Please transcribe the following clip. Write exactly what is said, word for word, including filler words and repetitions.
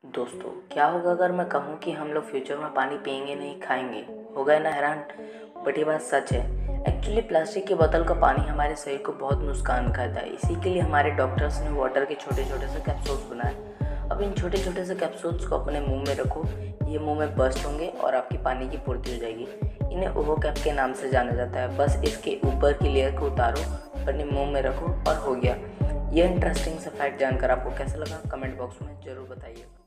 दोस्तों, क्या होगा अगर मैं कहूँ कि हम लोग फ्यूचर में पानी पिएंगे नहीं, खाएंगे? होगा ना हैरान। बट ये बात सच है। एक्चुअली प्लास्टिक की बोतल का पानी हमारे शरीर को बहुत नुकसान करता है। इसी के लिए हमारे डॉक्टर्स ने वाटर के छोटे छोटे से कैप्सूल्स बनाए। अब इन छोटे छोटे से कैप्सूल्स को अपने मुंह में रखो, ये मुंह में बर्स्ट होंगे और आपकी पानी की पूर्ति हो जाएगी। इन्हें ओवो कैप के नाम से जाना जाता है। बस इसके ऊपर की लेयर को उतारो, अपने मुंह में रखो और हो गया। ये इंटरेस्टिंग सा फैक्ट जानकर आपको कैसा लगा, कमेंट बॉक्स में ज़रूर बताइए।